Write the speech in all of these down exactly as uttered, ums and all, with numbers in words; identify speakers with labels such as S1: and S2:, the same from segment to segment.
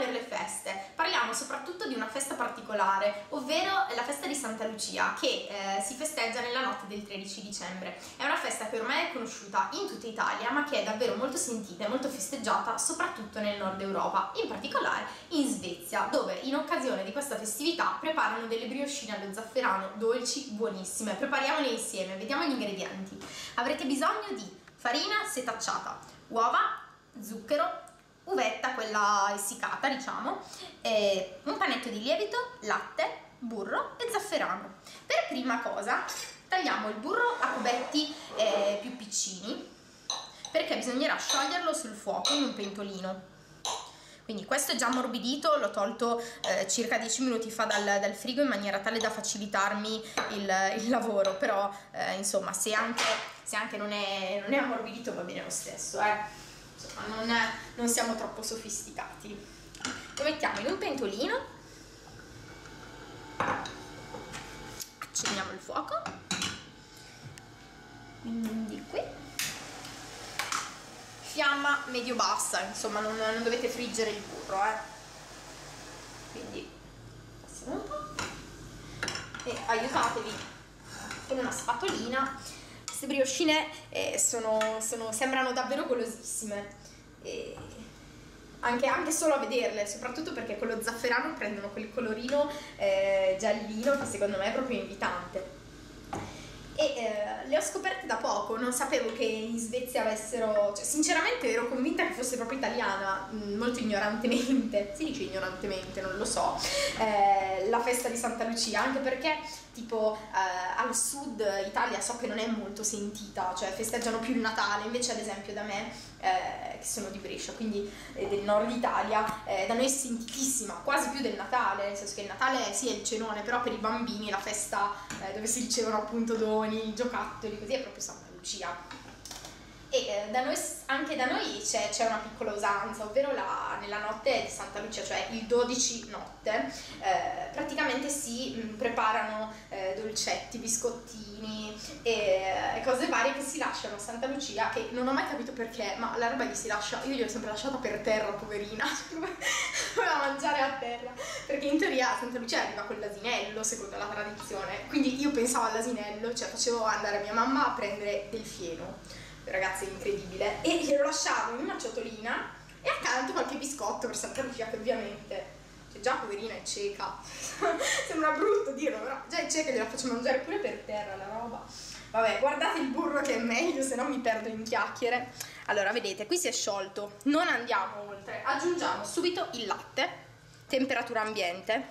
S1: per le feste. Parliamo soprattutto di una festa particolare, ovvero la festa di Santa Lucia, che eh, si festeggia nella notte del tredici dicembre. È una festa che ormai è conosciuta in tutta Italia, ma che è davvero molto sentita e molto festeggiata soprattutto nel nord Europa, in particolare in Svezia, dove in occasione di questa festività preparano delle briochine allo zafferano dolci, buonissime. Prepariamole insieme, vediamo gli ingredienti. Avrete bisogno di farina setacciata, uova, zucchero, uvetta, quella essiccata diciamo, e un panetto di lievito, latte, burro e zafferano. Per prima cosa tagliamo il burro a cubetti eh, più piccini, perché bisognerà scioglierlo sul fuoco in un pentolino. Quindi questo è già ammorbidito, l'ho tolto eh, circa dieci minuti fa dal, dal frigo in maniera tale da facilitarmi il, il lavoro, però eh, insomma se anche, se anche non, è, non è ammorbidito va bene lo stesso, eh. Insomma, non, è, non siamo troppo sofisticati. Lo mettiamo in un pentolino, accendiamo il fuoco, quindi qui, fiamma medio-bassa, insomma non, non dovete friggere il burro, eh. Quindi passiamo un po' e aiutatevi con una spatolina. Queste briochine eh, sono, sono, sembrano davvero golosissime, e anche, anche solo a vederle, soprattutto perché con lo zafferano prendono quel colorino eh, giallino che secondo me è proprio invitante. E eh, le ho scoperte da poco, non sapevo che in Svezia avessero, cioè sinceramente ero convinta che fosse proprio italiana, mh, molto ignorantemente, si dice ignorantemente, non lo so, eh, la festa di Santa Lucia, anche perché tipo eh, al sud Italia so che non è molto sentita, cioè festeggiano più il Natale, invece ad esempio da me, eh, che sono di Brescia, quindi eh, del nord Italia, eh, da noi è sentitissima, quasi più del Natale, nel senso che il Natale sì è il cenone, però per i bambini la festa eh, dove si ricevono appunto doni, giocattoli, così è proprio Santa Lucia. E eh, da noi, anche da noi c'è una piccola usanza, ovvero la, nella notte di Santa Lucia, cioè il dodici notte, eh, praticamente si mh, preparano eh, dolcetti, biscottini e eh, cose varie che si lasciano a Santa Lucia, che non ho mai capito perché, ma la roba gli si lascia, io gliel'ho sempre lasciata per terra, poverina, doveva mangiare a terra, perché in teoria a Santa Lucia arriva con l'asinello, secondo la tradizione, quindi io pensavo all'asinello, cioè facevo andare mia mamma a prendere del fieno, ragazzi è incredibile, e glielo lasciavo in una ciotolina e accanto qualche biscotto per Santa Lucia, che ovviamente, cioè già poverina è cieca, sembra brutto dirlo, però già è cieca, gliela faccio mangiare pure per terra la roba. Vabbè, guardate il burro che è meglio, se no mi perdo in chiacchiere. Allora vedete, qui si è sciolto, non andiamo oltre, aggiungiamo subito il latte, temperatura ambiente,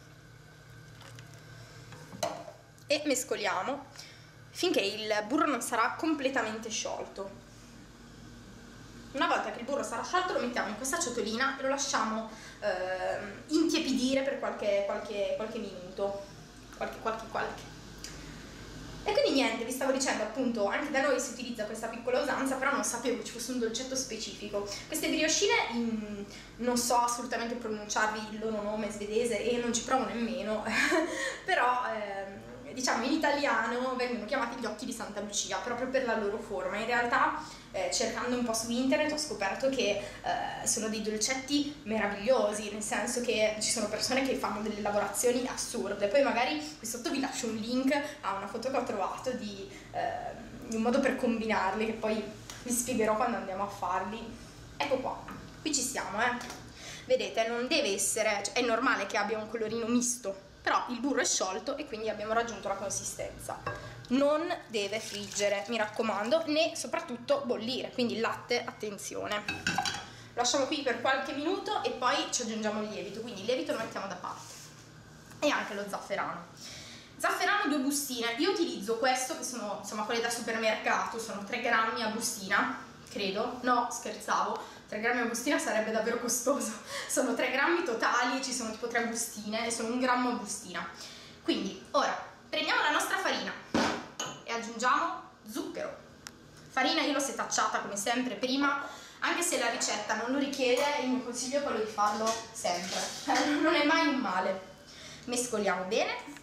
S1: e mescoliamo finché il burro non sarà completamente sciolto. Una volta che il burro sarà sciolto lo mettiamo in questa ciotolina e lo lasciamo eh, intiepidire per qualche, qualche, qualche minuto, qualche, qualche, qualche. E quindi niente, vi stavo dicendo appunto, anche da noi si utilizza questa piccola usanza, però non sapevo ci fosse un dolcetto specifico. Queste briochine, in, non so assolutamente pronunciarvi il loro nome svedese e non ci provo nemmeno, però eh, diciamo in italiano vengono chiamati gli occhi di Santa Lucia proprio per la loro forma. In realtà eh, cercando un po' su internet ho scoperto che eh, sono dei dolcetti meravigliosi, nel senso che ci sono persone che fanno delle lavorazioni assurde. Poi magari qui sotto vi lascio un link a una foto che ho trovato di, eh, di un modo per combinarli, che poi vi spiegherò quando andiamo a farli. Ecco qua, qui ci siamo, eh. Vedete, non deve essere, cioè, è normale che abbia un colorino misto, però il burro è sciolto e quindi abbiamo raggiunto la consistenza. Non deve friggere, mi raccomando, né soprattutto bollire, quindi il latte, attenzione. Lo lasciamo qui per qualche minuto e poi ci aggiungiamo il lievito, quindi il lievito lo mettiamo da parte. E anche lo zafferano. Zafferano due bustine, io utilizzo questo che sono insomma quelle da supermercato, sono tre grammi a bustina, credo, no scherzavo, tre grammi a bustina sarebbe davvero costoso, sono tre grammi totali, ci sono tipo tre bustine e sono un grammo a bustina. Quindi ora prendiamo la nostra farina e aggiungiamo zucchero. Farina io l'ho setacciata come sempre prima, anche se la ricetta non lo richiede, il mio consiglio è quello di farlo sempre, non è mai un male. Mescoliamo bene.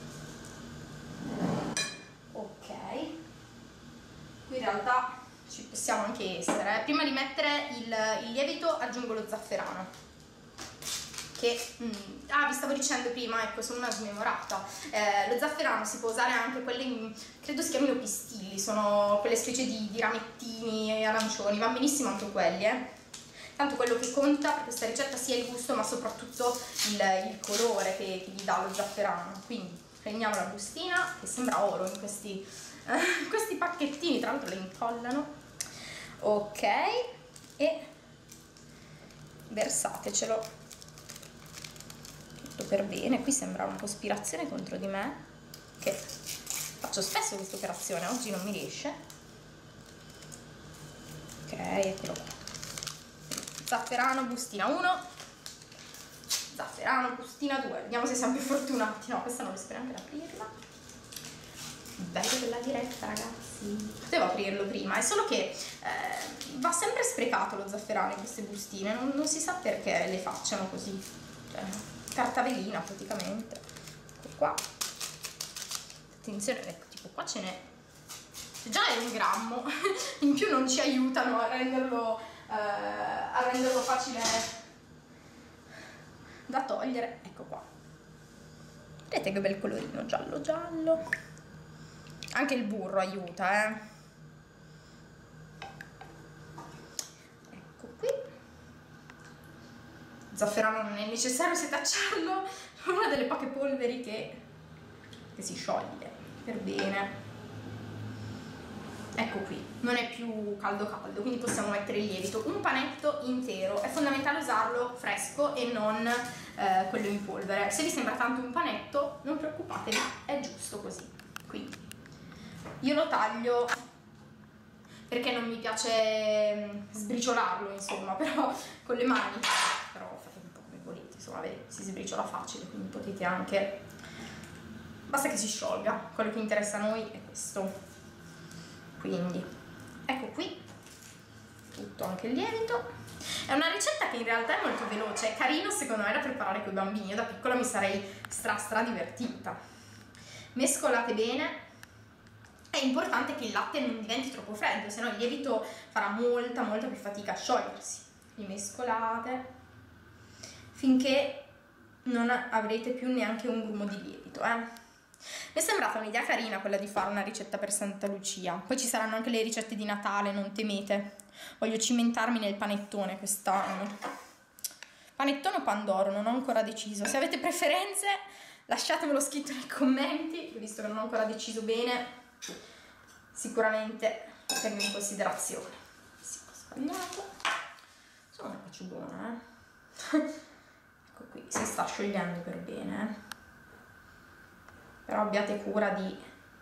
S1: Ok, qui in realtà ci possiamo anche essere. Prima di mettere il, il lievito aggiungo lo zafferano, che mm, ah vi stavo dicendo prima, ecco, sono una smemorata. Eh, lo zafferano si può usare anche quelli, credo si chiamino pistilli, sono quelle specie di, di ramettini arancioni, va benissimo anche quelli, eh. Tanto quello che conta per questa ricetta sia il gusto, ma soprattutto il, il colore che, che gli dà lo zafferano. Quindi prendiamo la bustina, che sembra oro in questi, eh, questi pacchettini, tra l'altro le incollano. Ok, e versatecelo tutto per bene. Qui sembra una cospirazione contro di me, che faccio spesso questa operazione, oggi non mi riesce. Ok, eccolo qua. Zafferano bustina uno, zafferano bustina due, vediamo se siamo più fortunati. No, questa non riesco neanche ad aprirla. Bello della diretta, ragazzi. Potevo aprirlo prima, è solo che eh, va sempre sprecato lo zafferano in queste bustine, non, non si sa perché le facciano così, cioè, carta velina praticamente. Ecco qua, attenzione, ecco, tipo qua ce n'è, già è un grammo, in più non ci aiutano a renderlo Uh, a renderlo facile da togliere. Ecco qua, vedete che bel colorino giallo giallo, anche il burro aiuta, eh. Ecco qui, zafferano non è necessario setacciarlo, è una delle poche polveri che, che si scioglie per bene. Ecco qui, non è più caldo caldo, quindi possiamo mettere il lievito, un panetto intero. È fondamentale usarlo fresco e non eh, quello in polvere. Se vi sembra tanto un panetto, non preoccupatevi, è giusto così. Quindi io lo taglio perché non mi piace sbriciolarlo, insomma, però con le mani, però fate un po' come volete, insomma, vedete, si sbriciola facile, quindi potete anche, basta che si sciolga. Quello che interessa a noi è questo. Quindi ecco qui tutto, anche il lievito. È una ricetta che in realtà è molto veloce, è carino secondo me da preparare con i bambini. Io da piccola mi sarei stra stra divertita. Mescolate bene, è importante che il latte non diventi troppo freddo, se no il lievito farà molta molta più fatica a sciogliersi. Quindi mescolate finché non avrete più neanche un grumo di lievito, eh. Mi è sembrata un'idea carina quella di fare una ricetta per Santa Lucia. Poi ci saranno anche le ricette di Natale, non temete. Voglio cimentarmi nel panettone quest'anno. Panettone o pandoro, non ho ancora deciso. Se avete preferenze lasciatemelo scritto nei commenti, visto che non ho ancora deciso bene. Sicuramente tengo in considerazione. Sì, ho sbagliato. Insomma, la faccio buona, eh. Ecco qui, si sta sciogliendo per bene, eh. Però abbiate cura di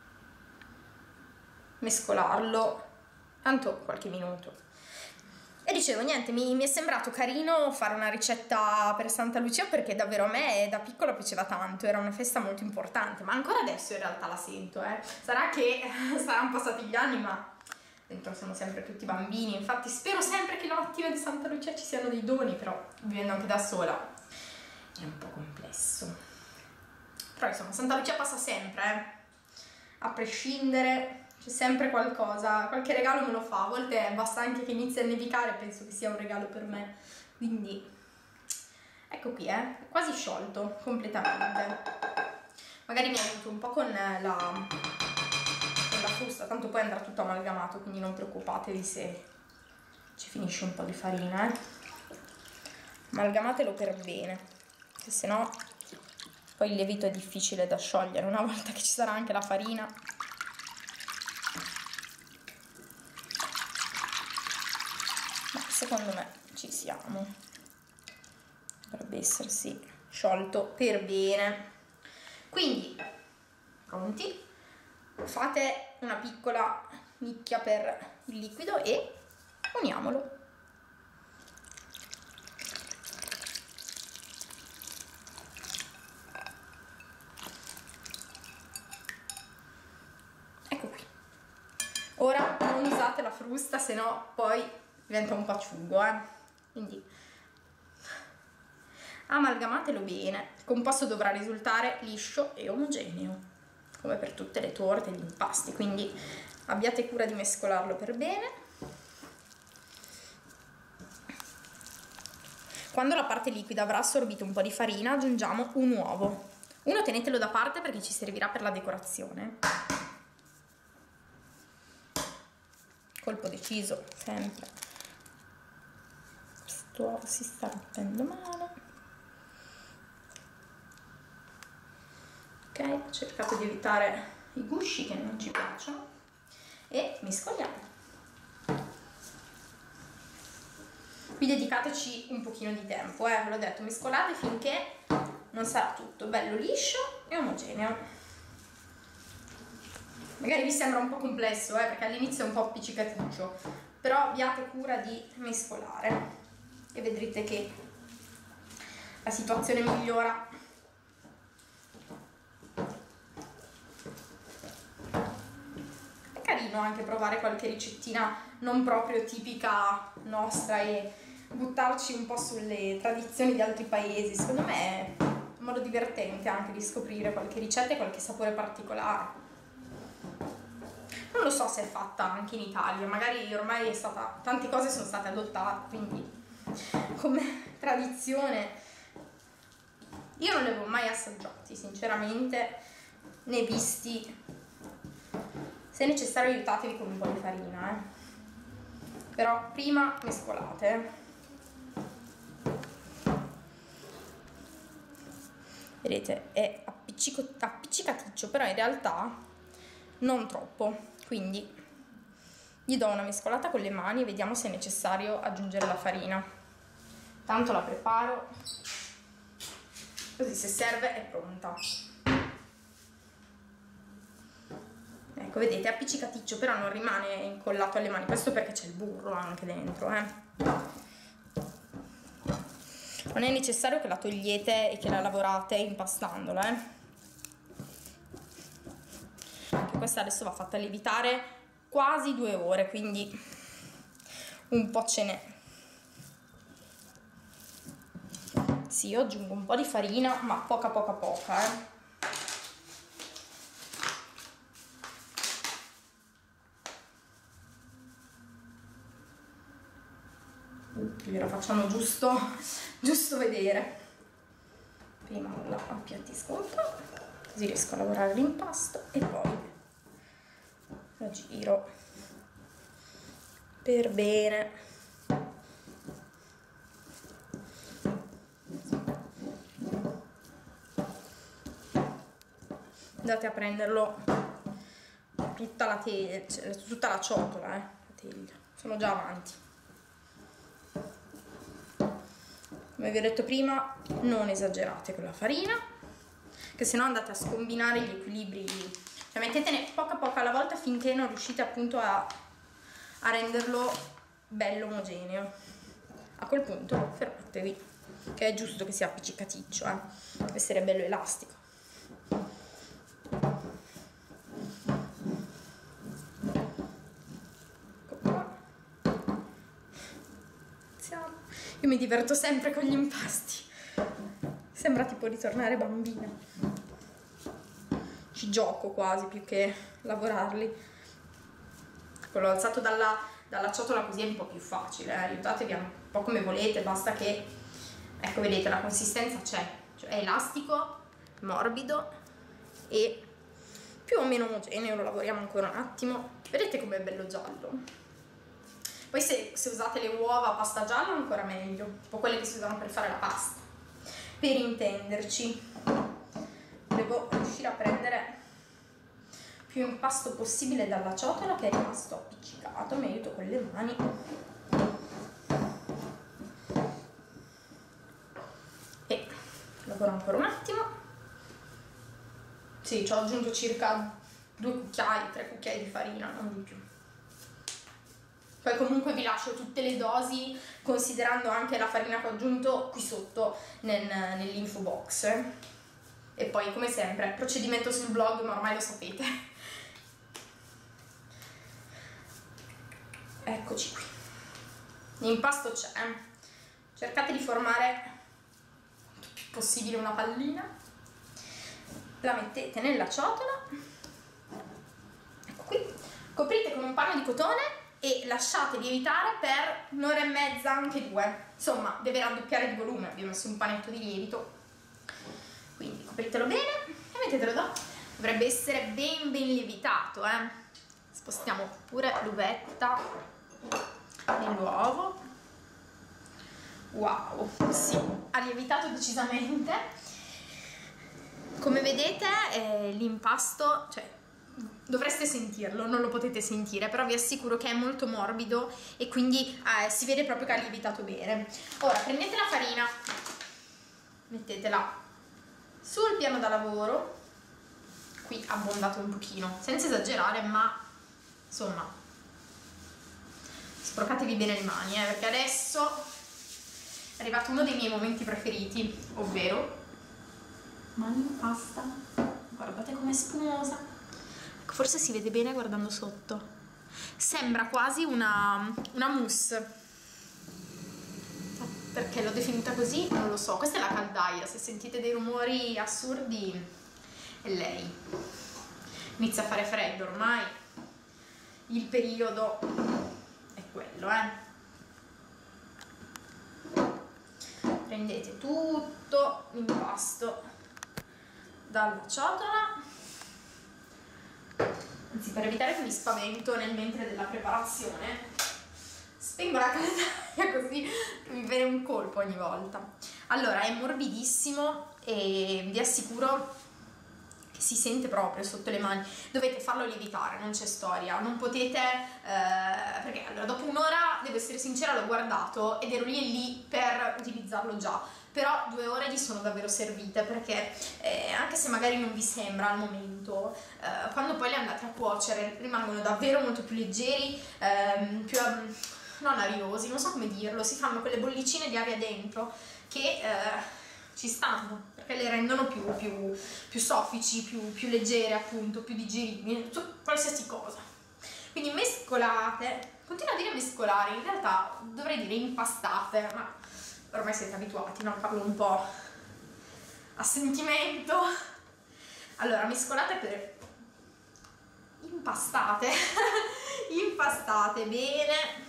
S1: mescolarlo, tanto qualche minuto. E dicevo, niente, mi, mi è sembrato carino fare una ricetta per Santa Lucia, perché davvero a me da piccola piaceva tanto, era una festa molto importante, ma ancora adesso in realtà la sento, eh. Sarà che saranno passati gli anni, ma dentro sono sempre tutti bambini. Infatti spero sempre che la mattina di Santa Lucia ci siano dei doni, però vivendo anche da sola è un po' complesso. Però insomma Santa Lucia passa sempre, eh. A prescindere c'è sempre qualcosa, qualche regalo me lo fa, a volte basta anche che inizi a nevicare, penso che sia un regalo per me. Quindi ecco qui, eh, è quasi sciolto completamente. Magari mi aiuto un po' con la, con la frusta, tanto poi andrà tutto amalgamato, quindi non preoccupatevi se ci finisce un po' di farina, eh. Amalgamatelo per bene, che se no poi il lievito è difficile da sciogliere una volta che ci sarà anche la farina. Ma secondo me ci siamo. Dovrebbe essersi sciolto per bene. Quindi, pronti? Fate una piccola nicchia per il liquido e uniamolo. Ora non usate la frusta, se no poi diventa un po' acciugo, eh. Quindi amalgamatelo bene. Il composto dovrà risultare liscio e omogeneo, come per tutte le torte e gli impasti, quindi abbiate cura di mescolarlo per bene. Quando la parte liquida avrà assorbito un po' di farina, aggiungiamo un uovo. Uno tenetelo da parte perché ci servirà per la decorazione. Colpo deciso, sempre. Questo uovo si sta rompendo male. Ok, ho cercato di evitare i gusci che non ci piacciono e mescoliamo. Qui dedicateci un pochino di tempo, eh, ve l'ho detto, mescolate finché non sarà tutto bello liscio e omogeneo. Magari vi sembra un po' complesso, eh, perché all'inizio è un po' appiccicaticcio, però abbiate cura di mescolare e vedrete che la situazione migliora. È carino anche provare qualche ricettina non proprio tipica nostra e buttarci un po' sulle tradizioni di altri paesi. Secondo me è un modo divertente anche di scoprire qualche ricetta e qualche sapore particolare. Non lo so se è fatta anche in Italia, magari ormai è stata, tante cose sono state adottate, quindi come tradizione io non li avevo mai assaggiati, sinceramente, né visti. Se è necessario aiutatevi con un po' di farina, eh. Però prima mescolate. Vedete, è appiccicaticcio, però in realtà non troppo, quindi gli do una mescolata con le mani e vediamo se è necessario aggiungere la farina. Tanto la preparo, così se serve è pronta. Ecco, vedete, è appiccicaticcio, però non rimane incollato alle mani, questo perché c'è il burro anche dentro, eh. Non è necessario che la togliete e che la lavorate impastandola, eh. Che questa adesso va fatta lievitare quasi due ore, quindi un po' ce n'è. Sì, io aggiungo un po' di farina, ma poca poca poca, eh. Gliela facciamo giusto, giusto vedere. Prima la appiattisco un po', così riesco a lavorare l'impasto e poi lo giro per bene. Andate a prenderlo tutta la teglia, cioè, tutta la ciotola, eh, la teglia. Sono già avanti. Come vi ho detto prima, non esagerate con la farina, che sennò andate a scombinare gli equilibri. Cioè mettetene poca poca alla volta finché non riuscite appunto a, a renderlo bello omogeneo. A quel punto fermatevi, che è giusto che sia appiccicaticcio, eh, deve essere bello elastico. Io mi diverto sempre con gli impasti, sembra tipo ritornare bambina, ci gioco quasi più che lavorarli. L'ho alzato dalla, dalla ciotola così è un po' più facile, eh. Aiutatevi un po' come volete, basta che, ecco vedete, la consistenza c'è, cioè è elastico, morbido e più o meno omogeneo. Lo lavoriamo ancora un attimo, vedete com'è bello giallo. Poi se, se usate le uova a pasta gialla ancora meglio, tipo quelle che si usano per fare la pasta. Per intenderci, devo riuscire a prendere più impasto possibile dalla ciotola che è rimasto appiccicato. Mi aiuto con le mani. E lavoro ancora un attimo. Sì, ci ho aggiunto circa due cucchiai, tre cucchiai di farina, non di più. Poi comunque vi lascio tutte le dosi, considerando anche la farina che ho aggiunto qui sotto nel, nell'info box. E poi come sempre procedimento sul blog, ma ormai lo sapete. Eccoci qui. L'impasto c'è. Cercate di formare quanto più possibile una pallina. La mettete nella ciotola. Ecco qui. Coprite con un panno di cotone e lasciate lievitare per un'ora e mezza, anche due. Insomma, deve raddoppiare di volume, abbiamo messo un panetto di lievito. Quindi copritelo bene e mettetelo da. Dovrebbe essere ben ben lievitato, eh. Spostiamo pure l'uvetta nell'uovo. Wow, sì, ha lievitato decisamente. Come vedete eh, l'impasto, cioè dovreste sentirlo, non lo potete sentire, però vi assicuro che è molto morbido e quindi eh, si vede proprio che ha lievitato bene. Ora prendete la farina, mettetela sul piano da lavoro, qui abbondate un pochino, senza esagerare, ma insomma sporcatevi bene le mani, eh, perché adesso è arrivato uno dei miei momenti preferiti, ovvero mani in pasta. Guardate com'è spumosa, forse si vede bene guardando sotto, sembra quasi una, una mousse. Perché l'ho definita così non lo so, questa è la caldaia, se sentite dei rumori assurdi è lei. Inizia a fare freddo ormai, il periodo è quello, eh. Prendete tutto l'impasto dalla ciotola, anzi, per evitare che mi spavento nel mentre della preparazione spengo la caldaia così mi viene un colpo ogni volta. Allora, è morbidissimo e vi assicuro che si sente proprio sotto le mani. Dovete farlo lievitare, non c'è storia, non potete eh, perché allora dopo un'ora, devo essere sincera, l'ho guardato ed ero lì e lì per utilizzarlo già, però due ore gli sono davvero servite, perché eh, anche se magari non vi sembra al momento, eh, quando poi li andate a cuocere rimangono davvero molto più leggeri, ehm, più non ariosi, non so come dirlo, si fanno quelle bollicine di aria dentro che eh, ci stanno, perché le rendono più, più, più soffici, più, più leggere, appunto, più digeribili, qualsiasi cosa. Quindi mescolate, continuo a dire mescolare, in realtà dovrei dire impastate, ma ormai siete abituati, no? Parlo un po' a sentimento. Allora, mescolate per impastate, impastate bene.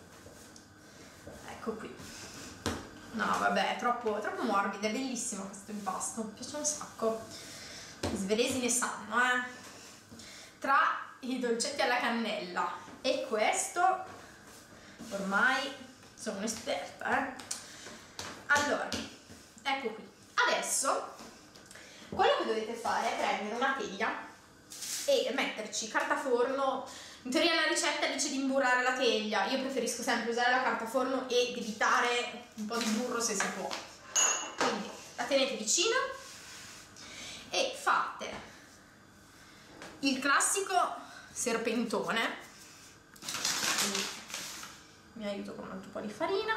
S1: Ecco qui. No, vabbè, è troppo, troppo morbido, è bellissimo questo impasto, mi piace un sacco. Gli svedesi ne sanno, eh. Tra i dolcetti alla cannella e questo, ormai sono un'esperta, eh. Allora, ecco qui. Adesso, quello che dovete fare è prendere una teglia e metterci carta forno. In teoria la ricetta dice di imburrare la teglia, io preferisco sempre usare la carta forno e evitare un po' di burro se si può. Quindi la tenete vicino e fate il classico serpentone, quindi mi aiuto con un altro po' di farina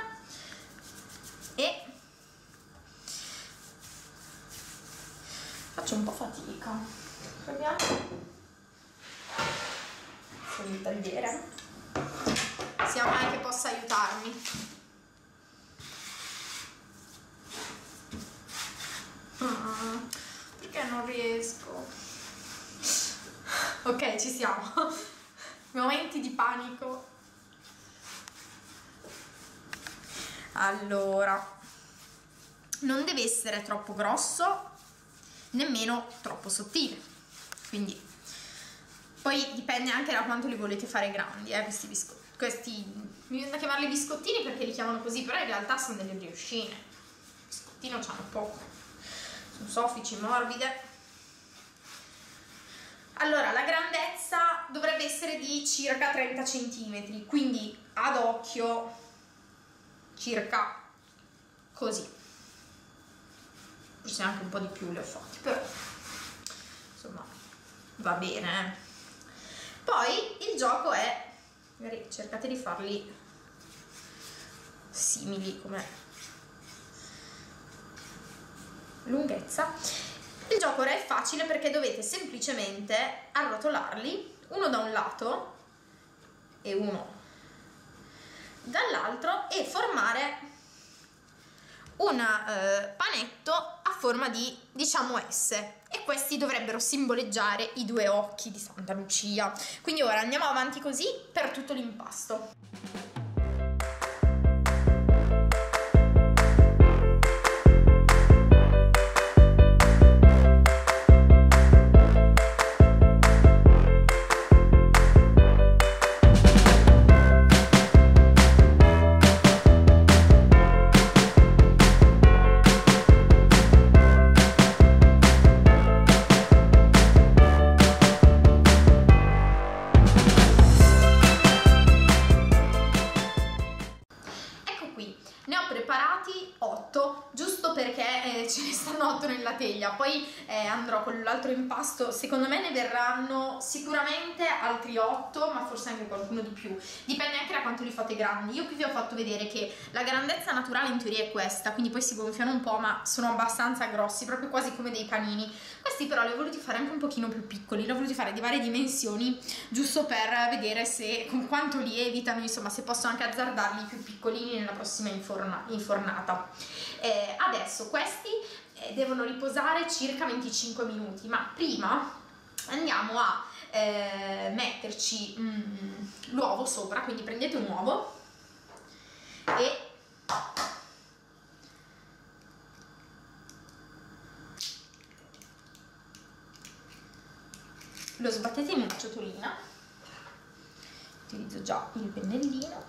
S1: e faccio un po' fatica, proviamo con il tagliere, sia mai che possa aiutarmi. Mm, perché non riesco? Ok, ci siamo. Momenti di panico. Allora, non deve essere troppo grosso, nemmeno troppo sottile, quindi poi dipende anche da quanto li volete fare grandi, eh, questi biscotti. Questi, mi viene da chiamarli biscottini perché li chiamano così, però in realtà sono delle briochine. Il biscottino c'hanno poco, sono soffici, morbide. Allora, la grandezza dovrebbe essere di circa trenta centimetri, quindi ad occhio circa così. Forse anche un po' di più li ho fatti, però insomma va bene, eh. Poi il gioco è, magari cercate di farli simili come lunghezza. Il gioco ora è facile perché dovete semplicemente arrotolarli uno da un lato e uno dall'altro e formare un eh, panetto a forma di, diciamo, S, e questi dovrebbero simboleggiare i due occhi di Santa Lucia. Quindi ora andiamo avanti così per tutto l'impasto. Nella teglia, poi eh, andrò con l'altro impasto. Secondo me ne verranno sicuramente altri otto, ma forse anche qualcuno di più, dipende anche da quanto li fate grandi. Io qui vi ho fatto vedere che la grandezza naturale in teoria è questa, quindi poi si gonfiano un po', ma sono abbastanza grossi, proprio quasi come dei panini. Questi però li ho voluti fare anche un pochino più piccoli, li ho voluti fare di varie dimensioni, giusto per vedere se con quanto lievitano, insomma, se posso anche azzardarli più piccolini nella prossima inforna infornata. Eh, adesso questi devono riposare circa venticinque minuti, ma prima andiamo a eh, metterci mm, l'uovo sopra. Quindi prendete un uovo e lo sbattete in una ciotolina. Utilizzo già il pennellino.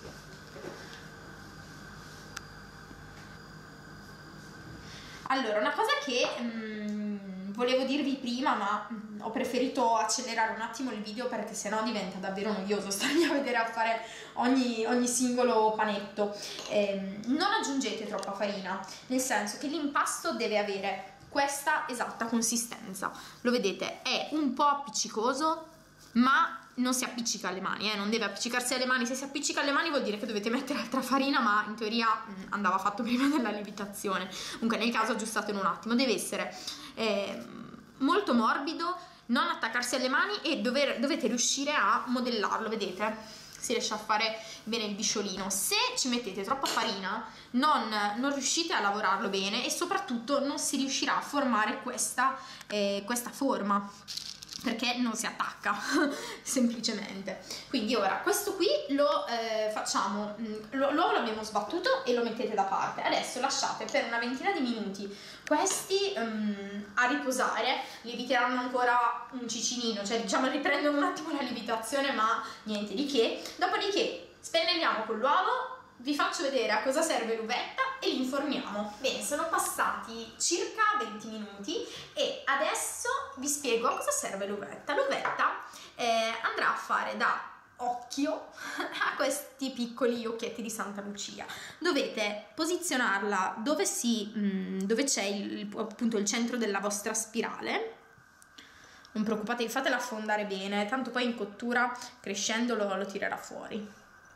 S1: Allora, una cosa che mh, volevo dirvi prima, ma mh, ho preferito accelerare un attimo il video perché sennò diventa davvero noioso starmi a vedere a fare ogni, ogni singolo panetto. Eh, non aggiungete troppa farina, nel senso che l'impasto deve avere questa esatta consistenza. Lo vedete, è un po' appiccicoso, ma non si appiccica alle mani, eh? Non deve appiccicarsi alle mani. Se si appiccica alle mani vuol dire che dovete mettere altra farina, ma in teoria mh, andava fatto prima della lievitazione. Comunque nel caso aggiustatelo un attimo. Deve essere eh, molto morbido, non attaccarsi alle mani, e dover, dovete riuscire a modellarlo. Vedete? Si riesce a fare bene il bisciolino. Se ci mettete troppa farina non, non riuscite a lavorarlo bene, e soprattutto non si riuscirà a formare questa, eh, questa forma, perché non si attacca semplicemente. Quindi ora questo qui lo eh, facciamo, l'uovo l'abbiamo sbattuto e lo mettete da parte. Adesso lasciate per una ventina di minuti questi um, a riposare. Lieviteranno ancora un cicinino, cioè diciamo riprendono un attimo la lievitazione, ma niente di che. Dopodiché spennelliamo con l'uovo, vi faccio vedere a cosa serve l'uvetta e li inforniamo. Bene, sono passati circa venti minuti e adesso vi spiego a cosa serve l'uvetta. L'uvetta eh, andrà a fare da occhio a questi piccoli occhietti di Santa Lucia. Dovete posizionarla dove, si, mh, dove c'è il, appunto il centro della vostra spirale. Non preoccupatevi, fatela affondare bene, tanto poi in cottura crescendo lo, lo tirerà fuori.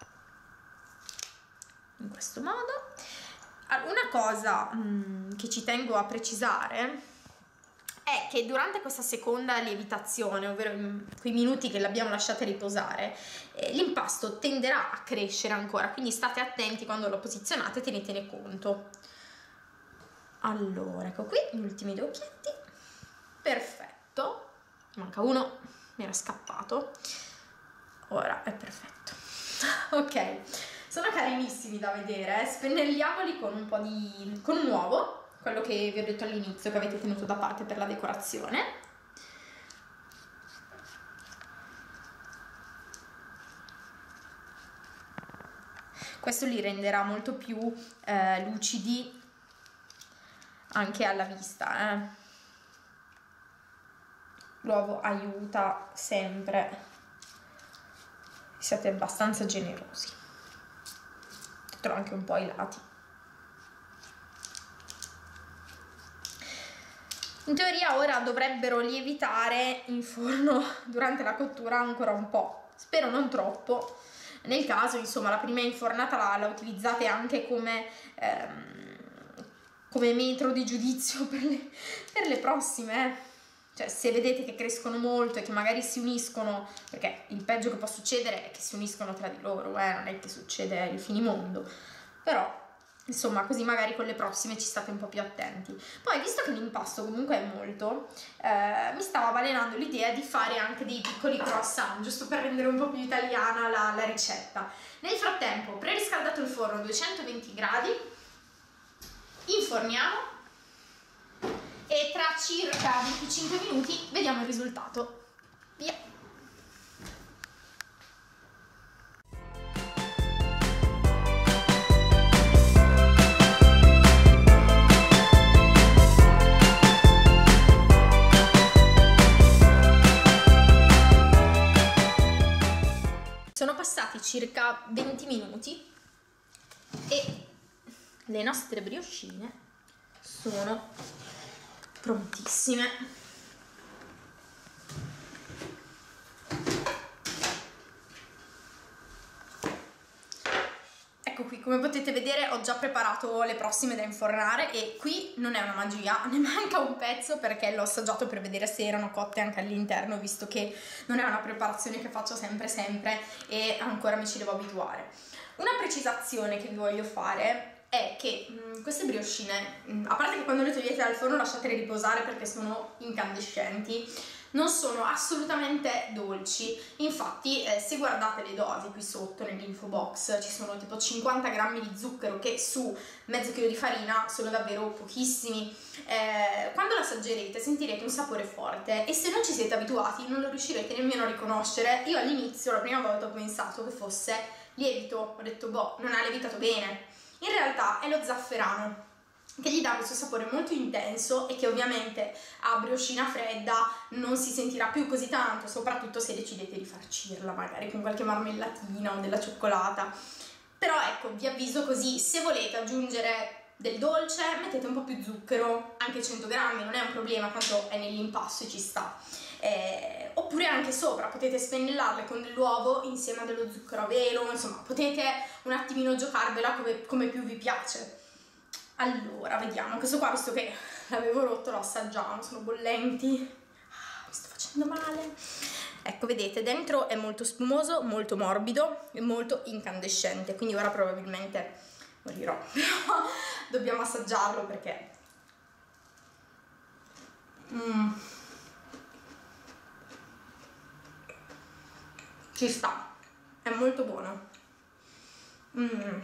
S1: In questo modo. Una cosa mh, che ci tengo a precisare è che durante questa seconda lievitazione, ovvero in quei minuti che l'abbiamo lasciata riposare, eh, l'impasto tenderà a crescere ancora, quindi state attenti quando lo posizionate, tenetene conto. Allora, ecco qui gli ultimi due occhietti. Perfetto, manca uno, mi era scappato. Ora è perfetto. Ok. Sono carinissimi da vedere, eh? Spennelliamoli con un po' di... con un uovo, quello che vi ho detto all'inizio, che avete tenuto da parte per la decorazione. Questo li renderà molto più eh, lucidi anche alla vista, eh? L'uovo aiuta sempre, siate abbastanza generosi. Anche un po' ai lati. In teoria ora dovrebbero lievitare in forno durante la cottura ancora un po', spero non troppo. Nel caso, insomma, la prima infornata la, la utilizzate anche come, ehm, come metro di giudizio per le, per le prossime, eh. Cioè, se vedete che crescono molto e che magari si uniscono, perché il peggio che può succedere è che si uniscono tra di loro, eh, non è che succede il finimondo, però insomma, così magari con le prossime ci state un po' più attenti. Poi, visto che l'impasto comunque è molto, eh, mi stava balenando l'idea di fare anche dei piccoli croissant, giusto per rendere un po' più italiana la, la ricetta. Nel frattempo, preriscaldato il forno a duecentoventi gradi, inforniamo e tra circa venticinque minuti vediamo il risultato. Via! Sono passati circa venti minuti e le nostre briochine sono prontissime. Ecco qui, come potete vedere ho già preparato le prossime da infornare e qui non è una magia, ne manca un pezzo perché l'ho assaggiato per vedere se erano cotte anche all'interno, visto che non è una preparazione che faccio sempre sempre e ancora mi ci devo abituare. Una precisazione che vi voglio fare è che mh, queste briochine, mh, a parte che quando le togliete dal forno lasciatele riposare perché sono incandescenti, non sono assolutamente dolci. Infatti eh, se guardate le dosi qui sotto nell'info box ci sono tipo cinquanta grammi di zucchero che su mezzo chilo di farina sono davvero pochissimi. Eh, quando la assaggerete sentirete un sapore forte e se non ci siete abituati non lo riuscirete nemmeno a riconoscere. Io all'inizio, la prima volta, ho pensato che fosse lievito, ho detto boh, non ha lievitato bene. In realtà è lo zafferano che gli dà questo sapore molto intenso e che ovviamente a briochina fredda non si sentirà più così tanto, soprattutto se decidete di farcirla magari con qualche marmellatina o della cioccolata. Però ecco, vi avviso così, se volete aggiungere del dolce mettete un po' più zucchero, anche cento grammi, non è un problema, tanto è nell'impasto e ci sta. Eh, oppure anche sopra, potete spennellarle con dell'uovo insieme a dello zucchero a velo, insomma potete un attimino giocarvela come, come più vi piace. Allora, vediamo, questo qua, visto che l'avevo rotto, lo assaggiamo, sono bollenti, ah, mi sto facendo male. Ecco, vedete, dentro è molto spumoso, molto morbido e molto incandescente, quindi ora probabilmente morirò, però dobbiamo assaggiarlo perché... Mm. Ci sta, è molto buono. Mm.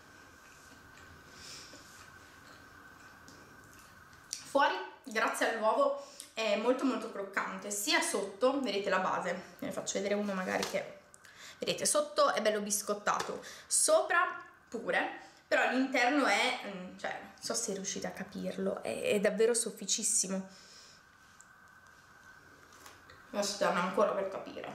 S1: Fuori, grazie all'uovo, è molto molto croccante, sia sotto, vedete la base, ve ne faccio vedere uno magari che, vedete, sotto è bello biscottato, sopra pure, però all'interno è, cioè, non so se riuscite a capirlo, è, è davvero sofficissimo. Adesso danno ancora per capire.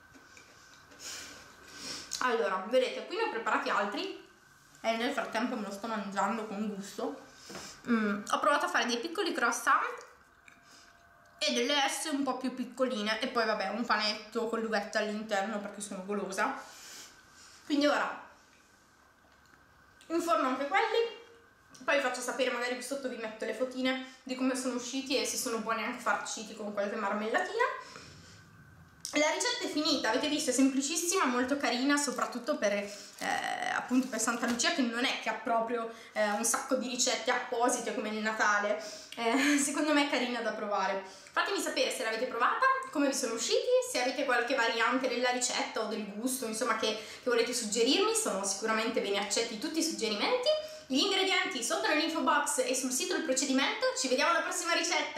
S1: Allora, vedete, qui ne ho preparati altri e nel frattempo me lo sto mangiando con gusto. Mm, ho provato a fare dei piccoli croissant e delle S un po' più piccoline e poi vabbè un panetto con l'uvetta all'interno perché sono golosa. Quindi ora inforno anche quelli, poi vi faccio sapere, magari qui sotto vi metto le fotine di come sono usciti e se sono buoni anche farciti con qualche marmellatina. La ricetta è finita, avete visto, è semplicissima, molto carina, soprattutto per, eh, appunto per Santa Lucia, che non è che ha proprio eh, un sacco di ricette apposite come il Natale. Eh, secondo me è carina da provare. Fatemi sapere se l'avete provata, come vi sono usciti, se avete qualche variante della ricetta o del gusto, insomma, che, che volete suggerirmi, sono sicuramente bene accetti tutti i suggerimenti. Gli ingredienti sotto nell'info box e sul sito del procedimento. Ci vediamo alla prossima ricetta!